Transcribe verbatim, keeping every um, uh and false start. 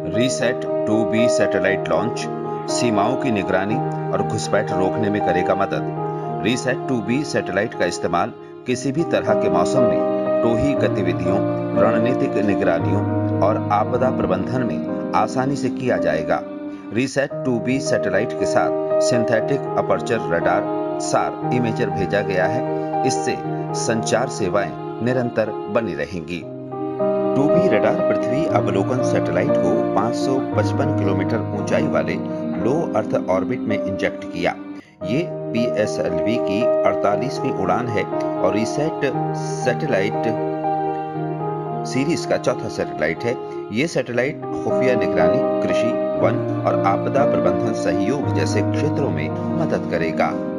Reset two B satellite launch सीमाओं की निगरानी और घुसपैठ रोकने में करेगा मदद। रीसेट टू बी सैटेलाइट का इस्तेमाल किसी भी तरह के मौसम में टोही गतिविधियों, रणनीतिक निगरानियों और आपदा प्रबंधन में आसानी से किया जाएगा। रीसेट टू बी सैटेलाइट के साथ synthetic aperture radar SAR imager भेजा गया है। इससे संचार सेवाएं निरंतर बनी रहेंगी। टू बी रडार पृथ्वी अवलोकन सैटेलाइट को पाँच सौ पचपन किलोमीटर ऊंचाई वाले लो अर्थ ऑर्बिट में इंजेक्ट किया। ये पी एस एल वी की अड़तालीसवीं उड़ान है और रीसेट सैटेलाइट सीरीज का चौथा सैटेलाइट है। ये सैटेलाइट खुफिया निगरानी, कृषि, वन और आपदा प्रबंधन सहयोग जैसे क्षेत्रों में मदद करेगा।